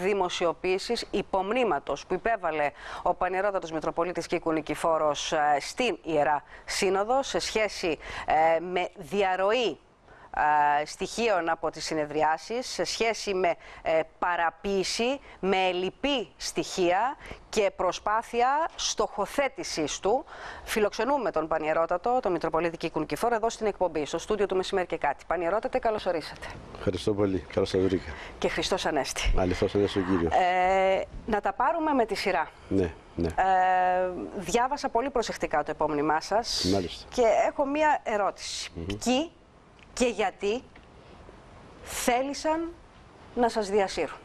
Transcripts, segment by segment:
δημοσιοποίησης υπομνήματος που υπέβαλε ο Πανιερότατος Μητροπολίτης Κίκου Νικηφόρος στην Ιερά Σύνοδο σε σχέση με διαρροή στοιχείων από τις συνεδριάσεις, σε σχέση με παραποίηση, με ελλειπή στοιχεία και προσπάθεια στοχοθέτησης του. Φιλοξενούμε τον Πανιερότατο, τον Μητροπολίτη Κίκου Νικηφόρο, εδώ στην εκπομπή, στο στούντιο του Μεσημέρι και κάτι. Πανιερότατε, καλώς ορίσατε. Ευχαριστώ πολύ. Καλώς σας βρήκα. Και Χριστός Ανέστη. Αληθώς Ανέστη ο Κύριος. Να τα πάρουμε με τη σειρά. Ναι, ναι. Διάβασα πολύ προσεκτικά το επόμενημά σας. Μάλιστα. Και έχω μία ερώτηση. Ποιοι και γιατί θέλησαν να σας διασύρουν?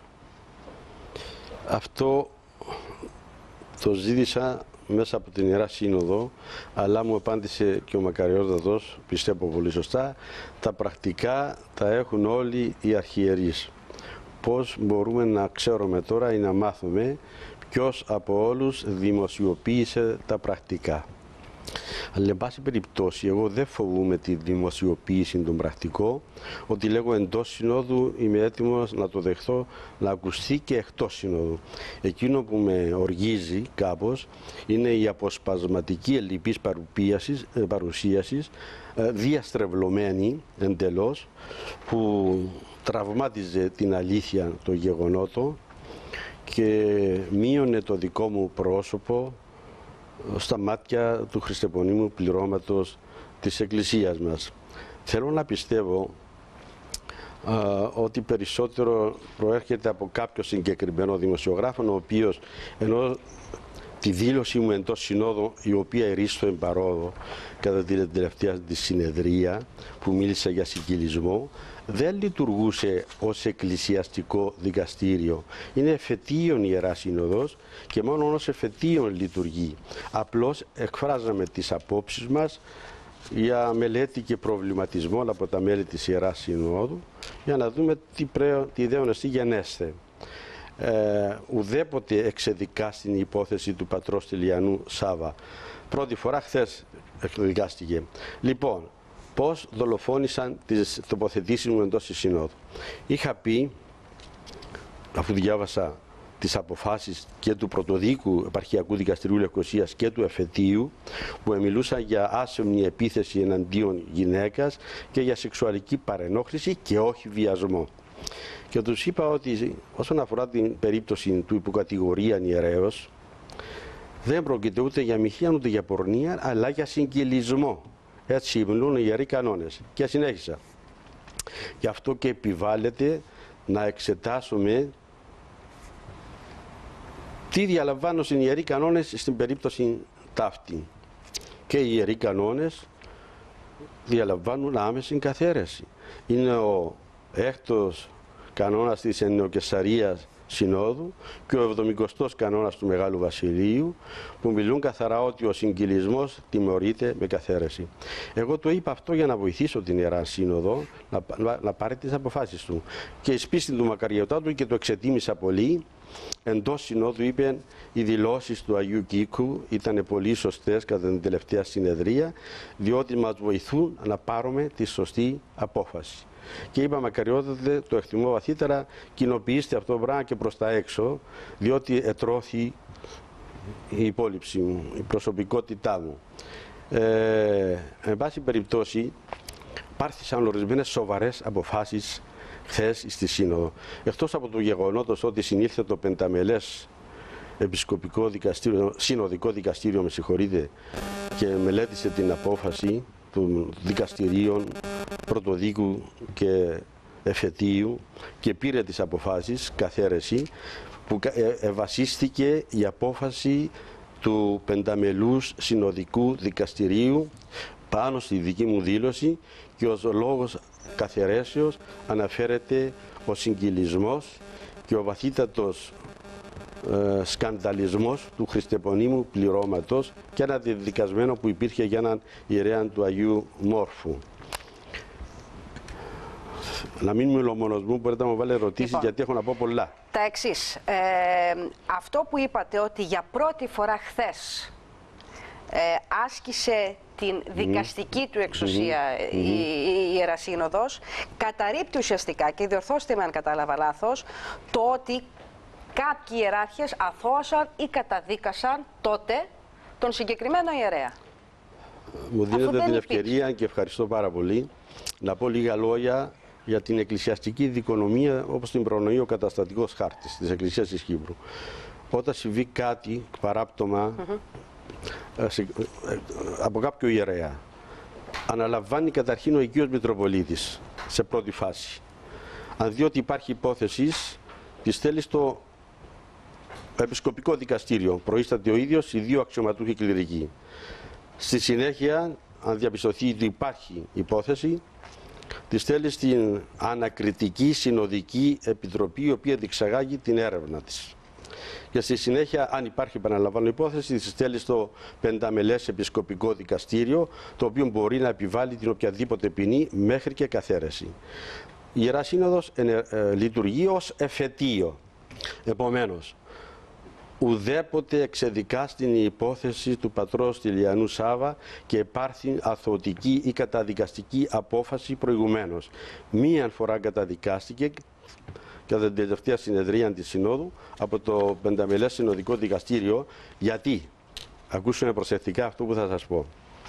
Αυτό το ζήτησα μέσα από την Ιερά Σύνοδο, αλλά μου απάντησε και ο Μακαριότατος, πιστεύω πολύ σωστά, τα πρακτικά τα έχουν όλοι οι αρχιερείς. Πώς μπορούμε να ξέρουμε τώρα ή να μάθουμε ποιος από όλους δημοσιοποίησε τα πρακτικά? Αλλά, εν πάση περιπτώσει, εγώ δεν φοβούμαι τη δημοσιοποίηση των πρακτικών. Ότι λέγω εντός συνόδου είμαι έτοιμος να το δεχθώ, να ακουστεί και εκτός συνόδου. Εκείνο που με οργίζει κάπως είναι η αποσπασματική ελλειπής παρουσίαση, διαστρεβλωμένη εντελώς, που τραυμάτιζε την αλήθεια των γεγονότων και μείωνε το δικό μου πρόσωπο στα μάτια του χριστεπονίμου πληρώματος της Εκκλησίας μας. Θέλω να πιστεύω ότι περισσότερο προέρχεται από κάποιο συγκεκριμένο δημοσιογράφο, ο οποίος, ενώ τη δήλωση μου εντός συνόδου, η οποία ερίστο εμπαρόδο κατά την τελευταία της συνεδρία που μίλησε για συγκυλισμό, δεν λειτουργούσε ως εκκλησιαστικό δικαστήριο. Είναι εφετείων Ιερά Σύνοδος και μόνο ως εφετείων λειτουργεί. Απλώς εκφράζαμε τις απόψεις μας για μελέτη και προβληματισμό από τα μέλη της Ιεράς Συνόδου για να δούμε τι δέον εστί γενέστε. Ουδέποτε εξεδικά στην υπόθεση του πατρός Τηλιανού Σάβα. Πρώτη φορά χθες εκδικάστηκε. Λοιπόν, πώς δολοφόνησαν τις τοποθετήσεις μου εντός της Συνόδου? Είχα πει, αφού διάβασα τις αποφάσεις και του Πρωτοδίκου Επαρχιακού Δικαστηρίου Λευκωσίας και του Εφετείου, που μιλούσαν για άσεμνη επίθεση εναντίον γυναίκας και για σεξουαλική παρενόχληση και όχι βιασμό. Και τους είπα ότι όσον αφορά την περίπτωση του υποκατηγορίαν ιερέως, δεν πρόκειται ούτε για μοιχεία ούτε για πορνεία, αλλά για συγκυλισμό. Έτσι μιλούν οι ιεροί κανόνες. Και συνέχισα. Γι' αυτό και επιβάλλεται να εξετάσουμε τι διαλαμβάνουν οι ιεροί κανόνες στην περίπτωση ταύτη. Και οι ιεροί κανόνες διαλαμβάνουν άμεση καθαίρεση. Είναι ο έκτος κανόνας της Εννεοκεσαρίας Συνόδου και ο 70ος κανόνας του Μεγάλου Βασιλείου, που μιλούν καθαρά ότι ο συγκυλισμός τιμωρείται με καθαίρεση. Εγώ το είπα αυτό για να βοηθήσω την Ιερά Σύνοδο να πάρει τις αποφάσεις του. Και εις πίστη του Μακαριωτάτου, και το εξετίμησα πολύ, εντός Συνόδου είπε οι δηλώσεις του Αγίου Κίκου ήταν πολύ σωστές κατά την τελευταία συνεδρία, διότι μας βοηθούν να πάρουμε τη σωστή απόφαση. Και είπα, Μακαριότατε, το εκτιμώ βαθύτερα, κοινοποιήστε αυτό το πράγμα και προς τα έξω, διότι ετρώθη η υπόλοιψη μου, η προσωπικότητά μου. Εν πάση περιπτώσει, πάρθησαν ορισμένες σοβαρές αποφάσεις χθες στη Σύνοδο. Εκτός από το γεγονότος ότι συνήλθε το πενταμελές επισκοπικό δικαστήριο, συνοδικό δικαστήριο, με συγχωρείτε, και μελέτησε την απόφαση των δικαστηρίων Πρωτοδίκου και Εφετείου και πήρε τις αποφάσεις καθαίρεση, που βασίστηκε η απόφαση του πενταμελούς συνοδικού δικαστηρίου πάνω στη δική μου δήλωση, και ως λόγος καθαιρέσεως αναφέρεται ο συγκυλισμός και ο βαθύτατος σκανδαλισμός του χριστεπονίμου πληρώματος και ένα διδικασμένο που υπήρχε για έναν ιερέα του Αγίου Μόρφου. Να μην μιλώ μόνος μου, μπορείτε να μου βάλετε ερωτήσεις, λοιπόν, γιατί έχω να πω πολλά. Τα εξής. Αυτό που είπατε, ότι για πρώτη φορά χθες άσκησε την δικαστική του εξουσία η Ιερά Σύνοδος, καταρρίπτει ουσιαστικά, και διορθώστε με αν κατάλαβα λάθος, το ότι κάποιοι ιεράρχες αθώωσαν ή καταδίκασαν τότε τον συγκεκριμένο ιερέα. Μου δίνετε την ευκαιρία και ευχαριστώ πάρα πολύ να πω λίγα λόγια για την εκκλησιαστική δικονομία όπως την προνοεί ο καταστατικός χάρτης της Εκκλησίας της Κύπρου. Όταν συμβεί κάτι παράπτωμα από κάποιο ιερέα, αναλαμβάνει καταρχήν ο οικείος Μητροπολίτης σε πρώτη φάση. Αν δει ότι υπάρχει υπόθεση, τη στέλνει στο Επισκοπικό Δικαστήριο. Προείσταται ο ίδιος, οι δύο αξιωματούχοι κληρικοί. Στη συνέχεια, αν διαπιστωθεί ότι υπάρχει υπόθεση, τη στέλνει στην Ανακριτική Συνοδική Επιτροπή, η οποία διεξαγάγει την έρευνα της. Και στη συνέχεια, αν υπάρχει, επαναλαμβάνω, υπόθεση, τη στέλνει στο πενταμελές Επισκοπικό Δικαστήριο, το οποίο μπορεί να επιβάλλει την οποιαδήποτε ποινή μέχρι και καθαίρεση. Η Ιερά Σύνοδος λειτουργεί ως εφετείο. Επομένως, ουδέποτε εξεδικάστην η υπόθεση του πατρός Τηλιανού Σάβα και υπάρχει αθωωτική ή καταδικαστική απόφαση προηγουμένως. Μία φορά καταδικάστηκε κατά την τελευταία συνεδρία της Συνόδου από το Πενταμελές Συνοδικό Δικαστήριο. Γιατί, ακούσουμε προσεκτικά αυτό που θα σας πω.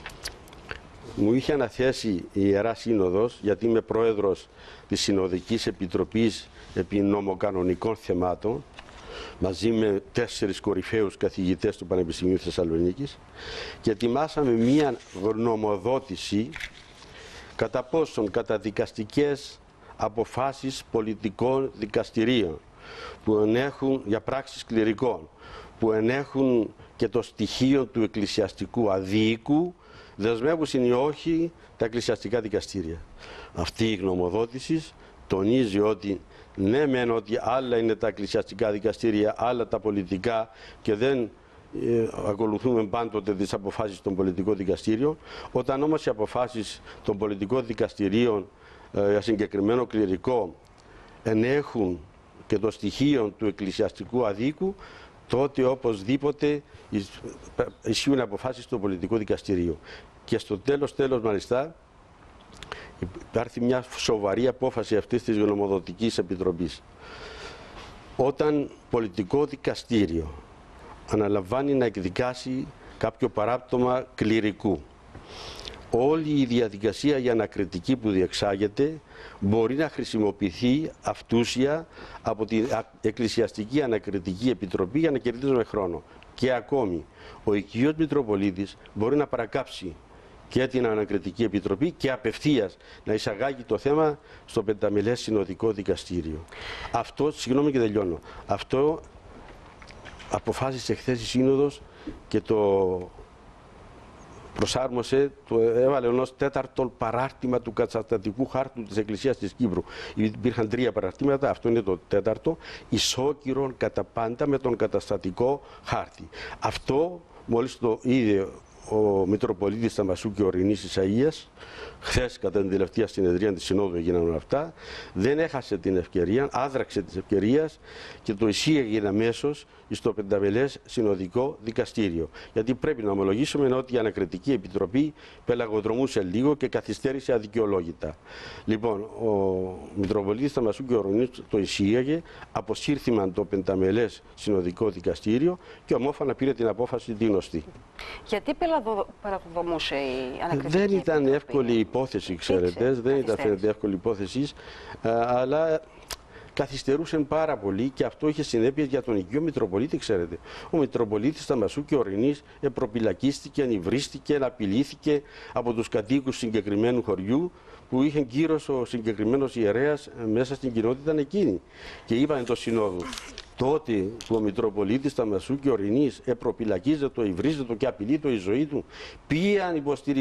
Μου είχε αναθέσει η Ιερά Σύνοδος, γιατί είμαι πρόεδρος της Συνοδικής Επιτροπής επί νομοκανονικών θεμάτων, μαζί με 4 κορυφαίους καθηγητές του Πανεπιστημίου Θεσσαλονίκης, και ετοιμάσαμε μία γνωμοδότηση κατά πόσον καταδικαστικές αποφάσεις πολιτικών δικαστηρίων που ενέχουν για πράξεις κληρικών, που ενέχουν και το στοιχείο του εκκλησιαστικού αδίκου, δεσμεύουν ή όχι τα εκκλησιαστικά δικαστήρια. Αυτή η γνωμοδότηση τονίζει ότι ναι μεν ότι άλλα είναι τα εκκλησιαστικά δικαστήρια, άλλα τα πολιτικά, και δεν ακολουθούμε πάντοτε τις αποφάσεις των πολιτικών δικαστήριων. Όταν όμως οι αποφάσεις των πολιτικών δικαστηρίων για συγκεκριμένο κληρικό ενέχουν και το στοιχείο του εκκλησιαστικού αδίκου, τότε οπωσδήποτε ισχύουν αποφάσεις του πολιτικού δικαστηρίου. Και στο τέλος μάλιστα υπάρχει μια σοβαρή απόφαση αυτής της γνωμοδοτικής επιτροπής. Όταν πολιτικό δικαστήριο αναλαμβάνει να εκδικάσει κάποιο παράπτωμα κληρικού, όλη η διαδικασία για ανακριτική που διεξάγεται μπορεί να χρησιμοποιηθεί αυτούσια από την Εκκλησιαστική Ανακριτική Επιτροπή για να κερδίζουμε χρόνο. Και ακόμη, ο οικείος Μητροπολίτης μπορεί να παρακάψει και την Ανακριτική Επιτροπή και απευθείας να εισαγάγει το θέμα στο Πενταμελές Συνοδικό Δικαστήριο. Αυτό, συγγνώμη και τελειώνω, αυτό αποφάσισε χθες η Σύνοδος και το προσάρμοσε, το έβαλε ως 4ο παράρτημα του καταστατικού χάρτου της Εκκλησίας της Κύπρου. Υπήρχαν 3 παραρτήματα, αυτό είναι το 4ο, ισόκυρον κατά πάντα με τον καταστατικό χάρτη. Αυτό μόλις το είδε ο Μητροπολίτης Θαμασού και Ορεινής Ισαΐας, χθες κατά την τελευταία συνεδρία της Συνόδου έγιναν όλα αυτά, δεν έχασε την ευκαιρία, άδραξε της ευκαιρίας και το εισήγαγε αμέσως στο Πενταμελές Συνοδικό Δικαστήριο. Γιατί πρέπει να ομολογήσουμε ότι η Ανακριτική Επιτροπή πελαγοδρομούσε λίγο και καθυστέρησε αδικαιολόγητα. Λοιπόν, ο Μητροπολίτης Θαμασού και Ορεινής το εισήγαγε, αποσύρθημαν το Πενταμελές Συνοδικό Δικαστήριο και ομόφωνα πήρε την απόφαση τη γνωστή. Γιατί πελαγοδρομούσε η Ανακριτική Δεν ήταν Επιτροπή? εύκολη υπόθεση, ξέρετε, δεν ήταν εύκολη υπόθεση, αλλά καθυστερούσε πάρα πολύ και αυτό είχε συνέπειες για τον οικείο Μητροπολίτη, ξέρετε. Ο Μητροπολίτης Θαμασού και Ορεινής προπυλακίστηκε, ανυβρίστηκε, απειλήθηκε από τους κατοίκους συγκεκριμένου χωριού που είχε κύρος ο συγκεκριμένος ιερέας μέσα στην κοινότητα εκείνη. Και είπαν το Συνόδου, τότε που ο Μητροπολίτης Θαμασού και Ορεινής προπυλακίζεται, υβρίζεται και απειλείται η ζωή του, ποιας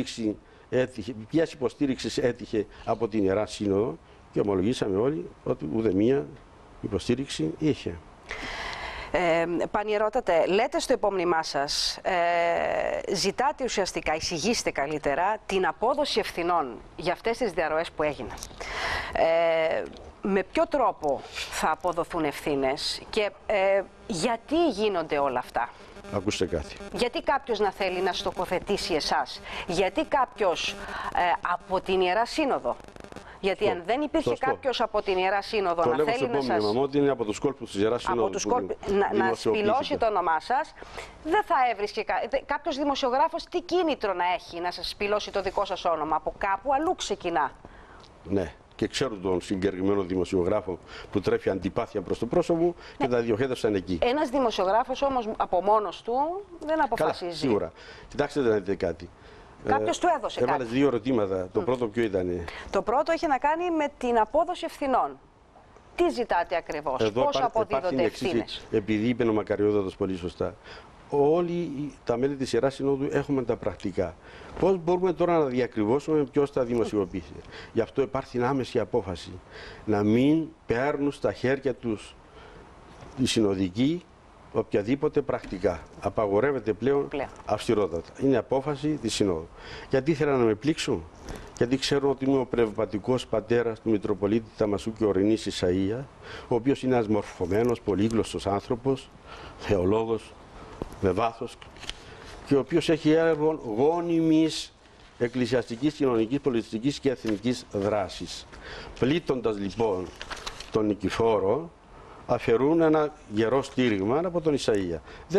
υποστήριξης έτυχε από την Ιερά Σύνοδο, και ομολογήσαμε όλοι ότι ούτε μία υποστήριξη είχε. Πανιερότατε, λέτε στο υπόμνημά σας, ζητάτε ουσιαστικά, εισηγήστε καλύτερα την απόδοση ευθυνών για αυτές τις διαρροές που έγιναν. Με ποιο τρόπο θα αποδοθούν ευθύνες και γιατί γίνονται όλα αυτά? Ακούστε κάτι. Γιατί κάποιος να θέλει να στοχοθετήσει εσάς? Γιατί κάποιος από την Ιερά Σύνοδο Γιατί αν δεν υπήρχε κάποιος από την Ιερά Σύνοδο να θέλει να σας... ότι είναι από τους κόλπους της Ιεράς Συνόδου να σπηλώσει το όνομά σας, δεν θα έβρισκε κάποιος δημοσιογράφος τι κίνητρο να έχει να σας σπηλώσει το δικό σας όνομα. Από κάπου αλλού ξεκινά. Ναι. Και ξέρω τον συγκεκριμένο δημοσιογράφο που τρέφει αντιπάθεια προς το πρόσωπο και τα διοχέτευσαν εκεί. Ένας δημοσιογράφος όμως από μόνος του δεν αποφασίζει. Καλά, σίγουρα. Κοιτάξτε να δείτε κάτι. Κάποιος του έδωσε κάτι. Έβαλες δύο ερωτήματα. Το πρώτο ποιο ήταν? Το πρώτο είχε να κάνει με την απόδοση ευθυνών. Τι ζητάτε ακριβώς, πώς αποδίδονται ευθύνες? Επειδή είπε ο Μακαριότατος πολύ σωστά, όλοι τα μέλη της Ιεράς Συνόδου έχουμε τα πρακτικά. Πώς μπορούμε τώρα να διακριβώσουμε ποιος τα δημοσιοποιήσει? Γι' αυτό υπάρχει άμεση απόφαση να μην παίρνουν στα χέρια τους οι συνοδικοί οποιαδήποτε πρακτικά. Απαγορεύεται πλέον αυστηρότατα. Είναι απόφαση της Συνόδου. Γιατί ήθελα να με πλήξουν? Γιατί ξέρουν ότι είμαι ο πνευματικός πατέρας του Μητροπολίτη Ταμασού και Ορεινής Ισαΐα, ο οποίος είναι ένας μορφωμένος, πολύγλωσσος άνθρωπος, θεολόγος, με βάθος, και ο οποίος έχει έργο γόνιμης εκκλησιαστικής, κοινωνικής, πολιτιστικής και εθνικής δράσης. Πλήττοντας λοιπόν τον Νικηφόρο, αφαιρούν ένα γερό στήριγμα από τον Ισαΐα.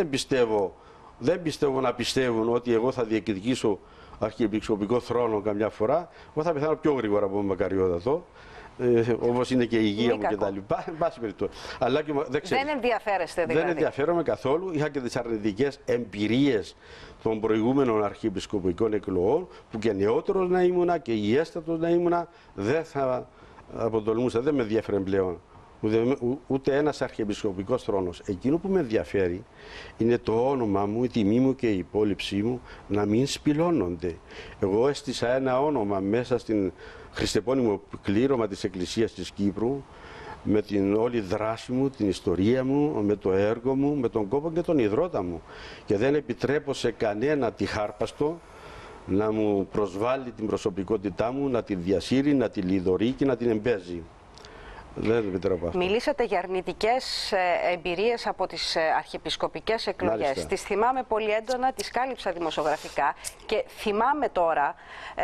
Δεν πιστεύω να πιστεύουν ότι εγώ θα διεκδικήσω αρχιεπισκοπικό θρόνο καμιά φορά. Εγώ θα πεθάνω πιο γρήγορα από τον Μακαριότατο, όπως είναι και η υγεία μου κτλ. Αλλά δεν ενδιαφέρεστε δηλαδή? Δεν ενδιαφέρομαι καθόλου. Είχα και τις αρνητικές εμπειρίες των προηγούμενων αρχιεπισκοπικών εκλογών, που και νεότερος να ήμουνα και υγιέστατος να ήμουνα, δεν θα αποτολμούσα, δεν με ενδιαφέρει πλέον ούτε ένας αρχιεπισκοπικός θρόνος. Εκείνο που με ενδιαφέρει είναι το όνομα μου, η τιμή μου και η υπόλοιψή μου να μην σπηλώνονται. Εγώ έστησα ένα όνομα μέσα στην χριστεπώνυμο κλήρωμα της Εκκλησίας της Κύπρου, με την όλη δράση μου, την ιστορία μου, με το έργο μου, με τον κόπο και τον ιδρώτα μου. Και δεν επιτρέπω σε κανένα τυχάρπαστο να μου προσβάλλει την προσωπικότητά μου, να τη διασύρει, να τη λιδωρεί και να την εμπέζει. Δεν επιτρέπω αυτό. Μιλήσατε για αρνητικές εμπειρίες από τις αρχιεπισκοπικές εκλογές. Μάλιστα. Τις θυμάμαι πολύ έντονα, τις κάλυψα δημοσιογραφικά και θυμάμαι τώρα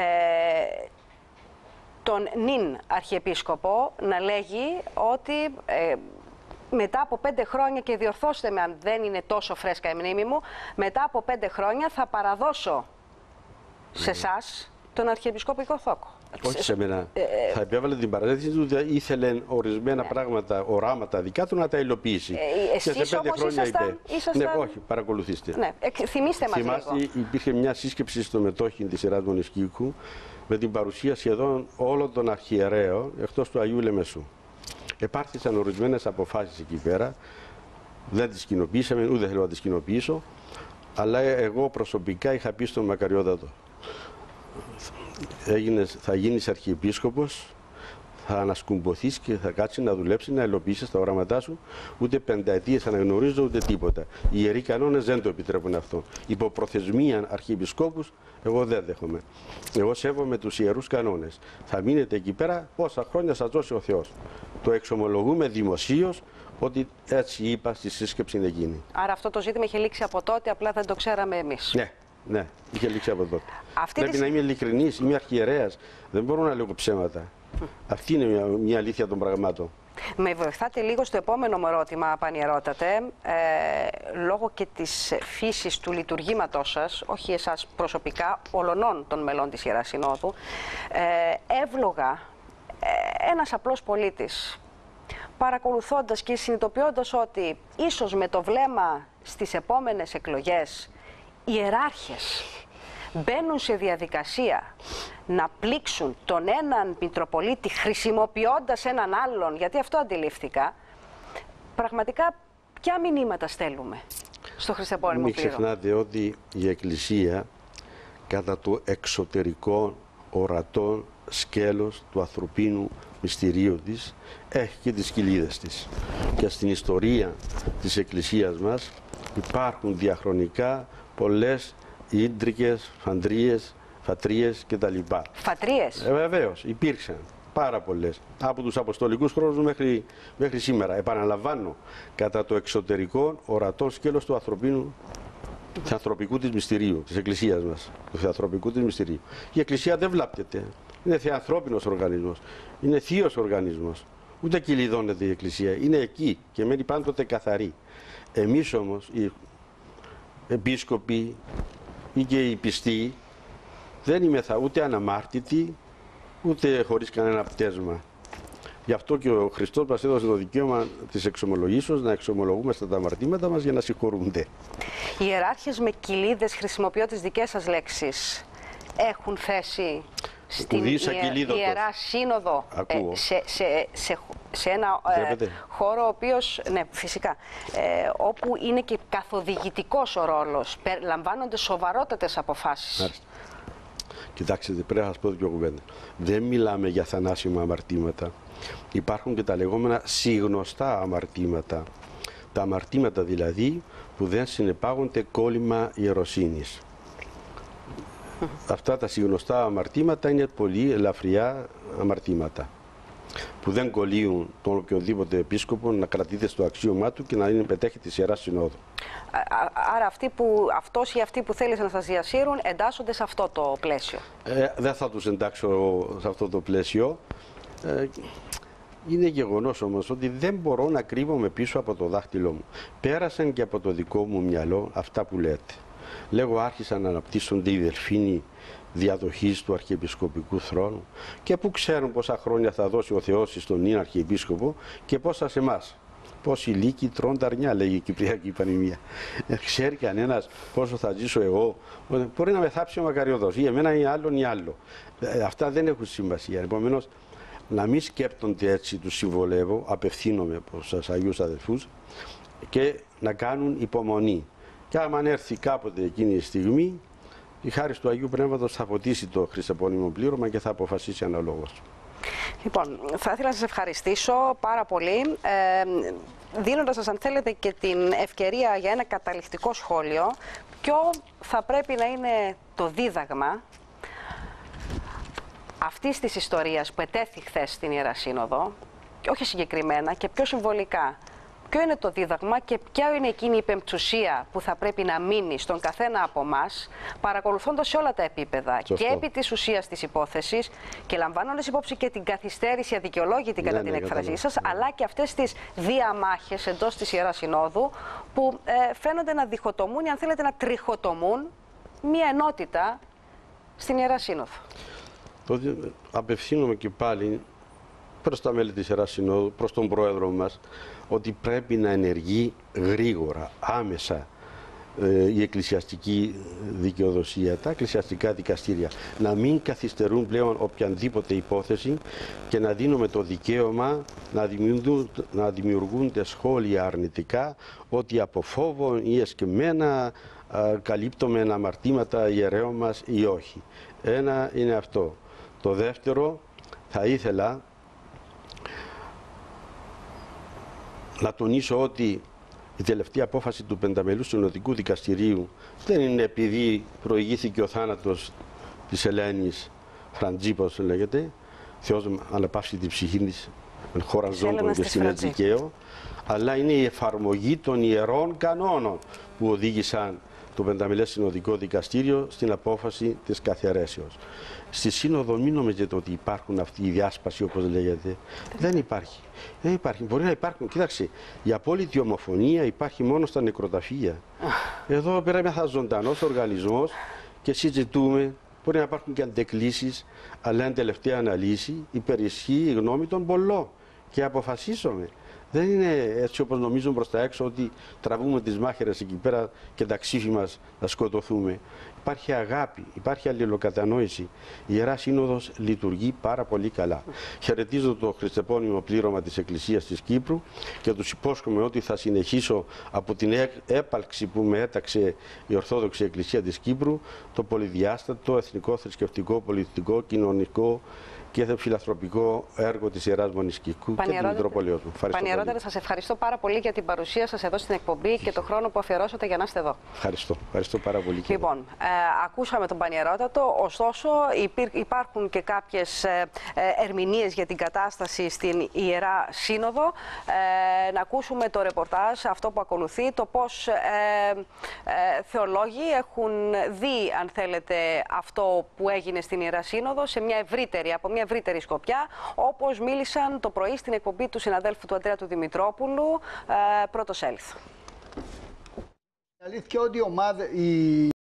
τον νυν αρχιεπίσκοπο να λέγει ότι μετά από 5 χρόνια, και διορθώστε με αν δεν είναι τόσο φρέσκα η μνήμη μου, μετά από 5 χρόνια θα παραδώσω σε εσάς τον αρχιεπισκοπικό θόκο. Όχι σε μένα. Θα επέβαλε την παραδέτηση του, ήθελε ορισμένα πράγματα, οράματα δικά του να τα υλοποιήσει. Εσείς και σε 5 χρόνια είπε. Ήσασταν... Ναι, όχι, παρακολουθήστε. Ναι, θυμίστε μας Θυμάστε, λίγο. Υπήρχε μια σύσκεψη στο μετόχι της Ιεράς Μονισκίκου με την παρουσία σχεδόν όλων των αρχιερέων εκτός του Αγίου Λεμεσού. Επάρχισαν ορισμένες αποφάσεις εκεί πέρα. Δεν τις κοινοποιήσαμε, ούτε θέλω να τις κοινοποιήσω. Αλλά εγώ προσωπικά είχα πει στον Μακαριότατο: θα γίνεις αρχιεπίσκοπος, θα ανασκουμποθείς και θα κάτσεις να δουλέψεις, να υλοποιήσεις τα οράματά σου. Ούτε πενταετίες αναγνωρίζω, ούτε τίποτα. Οι ιεροί κανόνες δεν το επιτρέπουν αυτό. Υπό προθεσμία αρχιεπισκόπους, εγώ δεν δέχομαι. Εγώ σέβομαι τους ιερούς κανόνες. Θα μείνετε εκεί πέρα όσα χρόνια σας δώσει ο Θεός. Το εξομολογούμε δημοσίως ότι έτσι είπα στη σύσκεψη εκείνη. Άρα αυτό το ζήτημα είχε λήξει από τότε, απλά δεν το ξέραμε εμείς. Ναι. Ναι, είχε λήξει από τότε. Πρέπει να είμαι ειλικρινής, είμαι αρχιερέας. Δεν μπορώ να λέω ψέματα. Αυτή είναι μια αλήθεια των πραγμάτων. Με βοηθάτε λίγο στο επόμενο μου ερώτημα, Πανιερότατε. Λόγω και της φύσης του λειτουργήματός σας, όχι εσάς προσωπικά, ολονών των μελών της Ιεράς Συνόδου, εύλογα ένας απλός πολίτης, παρακολουθώντας και συνειδητοποιώντας ότι ίσως με το βλέμμα στις επόμενες εκλογές οι ιεράρχες μπαίνουν σε διαδικασία να πλήξουν τον έναν Μητροπολίτη χρησιμοποιώντας έναν άλλον, γιατί αυτό αντιλήφθηκα, πραγματικά ποια μηνύματα στέλνουμε στο χριστεπώνυμο Μην πλήρω? ξεχνάτε ότι η Εκκλησία κατά το εξωτερικό ορατό σκέλος του ανθρωπίνου μυστηρίου της έχει και τις κοιλίδες της. Και στην ιστορία της Εκκλησίας μας υπάρχουν διαχρονικά πολλές ίντρικες, φαντρίες, φατρίες κτλ. Φατρίες? Βεβαίως, υπήρξαν πάρα πολλές. Από τους αποστολικούς χρόνους μέχρι σήμερα. Επαναλαμβάνω, κατά το εξωτερικό ορατό σκέλος του ανθρωπικού της μυστηρίου, της Εκκλησίας μας. Του ανθρωπικού της μυστηρίου. Η Εκκλησία δεν βλάπτεται. Είναι θεανθρώπινος οργανισμός. Είναι θείος οργανισμός. Ούτε κυλιδώνεται η Εκκλησία. Είναι εκεί και μένει πάντοτε καθαρή. Εμείς όμως, οι επίσκοποι ή και οι πιστοί, δεν είμεθα ούτε αναμάρτητοι, ούτε χωρίς κανένα πτέσμα. Γι' αυτό και ο Χριστός μας έδωσε το δικαίωμα της εξομολογήσεως να εξομολογούμε στα τα αμαρτήματα μας για να συγχωρούνται. Οι ιεράρχες με κοιλίδες, χρησιμοποιώ τις δικές σας λέξεις, έχουν θέση στην Ιερά Σύνοδο, σε ένα χώρο ο οποίος, ναι, φυσικά, όπου είναι και καθοδηγητικός ο ρόλος, λαμβάνονται σοβαρότατες αποφάσεις. Άριστα. Κοιτάξτε, πρέπει να σας πω δύο κουβέντες. Δεν μιλάμε για θανάσιμα αμαρτήματα. Υπάρχουν και τα λεγόμενα συγνωστά αμαρτήματα. Τα αμαρτήματα δηλαδή που δεν συνεπάγονται κόλλημα ιεροσύνης. Αυτά τα συγνωστά αμαρτήματα είναι πολύ ελαφριά αμαρτήματα που δεν κολλείουν τον οποιοδήποτε επίσκοπο να κρατείται στο αξίωμά του και να είναι πετέχει της Ιεράς Συνόδου. Άρα αυτός ή αυτοί που θέλεις να σας διασύρουν εντάσσονται σε αυτό το πλαίσιο. Δεν θα τους εντάξω σε αυτό το πλαίσιο. Είναι γεγονός όμως ότι δεν μπορώ να κρύβομαι πίσω από το δάχτυλό μου. Πέρασαν και από το δικό μου μυαλό αυτά που λέτε. Λέγω άρχισαν να αναπτύσσονται οι δελφίνοι διαδοχής του Αρχιεπισκοπικού θρόνου και που ξέρουν πόσα χρόνια θα δώσει ο Θεός στον νυν Αρχιεπίσκοπο και πόσα σε εμάς. Πόσοι λύκοι τρώνε τα αρνιά, λέγει η Κυπριακή Πανημία. Ξέρει κανένας πόσο θα ζήσω εγώ. Μπορεί να με θάψει ο Μακαριωδός ή εμένα ή άλλον ή άλλο. Αυτά δεν έχουν σημασία. Επομένως, να μην σκέπτονται έτσι, τους συμβολεύω, απευθύνομαι προς τους Αγίους Αδελφούς και να κάνουν υπομονή. Και άμα έρθει κάποτε εκείνη η στιγμή, η χάρις του Αγίου Πνεύματος θα φωτίσει το χρυσεπώνυμο πλήρωμα και θα αποφασίσει αναλόγως. Λοιπόν, θα ήθελα να σας ευχαριστήσω πάρα πολύ, δίνοντας σας, αν θέλετε, και την ευκαιρία για ένα καταληκτικό σχόλιο. Ποιο θα πρέπει να είναι το δίδαγμα αυτής της ιστορίας που ετέθη χθες στην Ιερά Σύνοδο, και όχι συγκεκριμένα και πιο συμβολικά? Ποιο είναι το δίδαγμα και ποια είναι εκείνη η πεμπτουσία που θα πρέπει να μείνει στον καθένα από εμάς, παρακολουθώντας σε όλα τα επίπεδα, και επί της ουσίας της υπόθεσης και λαμβάνοντας υπόψη και την καθυστέρηση αδικαιολόγητη κατά την έκφρασή σας, αλλά και αυτές τις διαμάχες εντός της Ιεράς Συνόδου που φαίνονται να διχοτομούν ή, αν θέλετε, να τριχοτομούν μία ενότητα στην Ιερά Σύνοδο. Απευθύνομαι και πάλι προς τα μέλη της Ιεράς Συνόδου, προς τον Πρόεδρο μας, ότι πρέπει να ενεργεί γρήγορα, άμεσα η εκκλησιαστική δικαιοδοσία, τα εκκλησιαστικά δικαστήρια. Να μην καθυστερούν πλέον οποιαδήποτε υπόθεση και να δίνουμε το δικαίωμα να δημιουργούνται σχόλια αρνητικά ότι από φόβο ή εσκεμμένα καλύπτουμε αμαρτήματα ιερέων μας ή όχι. Ένα είναι αυτό. Το δεύτερο, θα ήθελα να τονίσω ότι η τελευταία απόφαση του Πενταμελούς Συνοδικού Δικαστηρίου δεν είναι επειδή προηγήθηκε ο θάνατος της Ελένης Φραντζίπος, λέγεται, Θεός αναπαύσει την ψυχή της, χώρας ζώντων και στην δικαίου, αλλά είναι η εφαρμογή των ιερών κανόνων που οδήγησαν το Πενταμελές Συνοδικό Δικαστήριο στην απόφαση της καθαιρέσεως. Στη Σύνοδο μην νομίζετε ότι υπάρχουν αυτή η διάσπαση, όπως λέγεται. Δεν υπάρχει. Δεν υπάρχει. Μπορεί να υπάρχουν. Κοίταξε, η απόλυτη ομοφωνία υπάρχει μόνο στα νεκροταφεία. Εδώ πρέπει να είμαστε ζωντανός οργανισμός και συζητούμε. Μπορεί να υπάρχουν και αντεκλήσεις, αλλά εν τελευταία αναλύση υπερισχύει η γνώμη των πολλών και αποφασίσουμε. Δεν είναι έτσι όπως νομίζουν προς τα έξω, ότι τραβούμε τις μάχαιρες εκεί πέρα και τα ξύφη μας να σκοτωθούμε. Υπάρχει αγάπη, υπάρχει αλληλοκατανόηση. Η Ιερά Σύνοδος λειτουργεί πάρα πολύ καλά. Χαιρετίζω το χριστεπώνυμο πλήρωμα της Εκκλησίας της Κύπρου και τους υπόσχομαι ότι θα συνεχίσω από την έπαλξη που με έταξε η Ορθόδοξη Εκκλησία της Κύπρου, το πολυδιάστατο, εθνικό, θρησκευτικό, πολιτικό, κοινωνικό και το φιλανθρωπικό έργο της Ιεράς Μονής Κηκού και του Μητροπολίου του. Πανιερότερε, σας ευχαριστώ πάρα πολύ για την παρουσία σας εδώ στην εκπομπή και τον χρόνο που αφιερώσατε για να είστε εδώ. Ευχαριστώ πάρα πολύ. Λοιπόν, ακούσαμε τον Πανιερότατο, ωστόσο υπάρχουν και κάποιες ερμηνείες για την κατάσταση στην Ιερά Σύνοδο. Να ακούσουμε το ρεπορτάζ, αυτό που ακολουθεί, το πώς θεολόγοι έχουν δει, αν θέλετε, αυτό που έγινε στην Ιερά Σύνοδο από μια ευρύτερη σκοπιά, όπως μίλησαν το πρωί στην εκπομπή του συναδέλφου του Αντρέα του Δημητρόπουλου, Πρώτος Έλθ. Η αλήθεια ότι η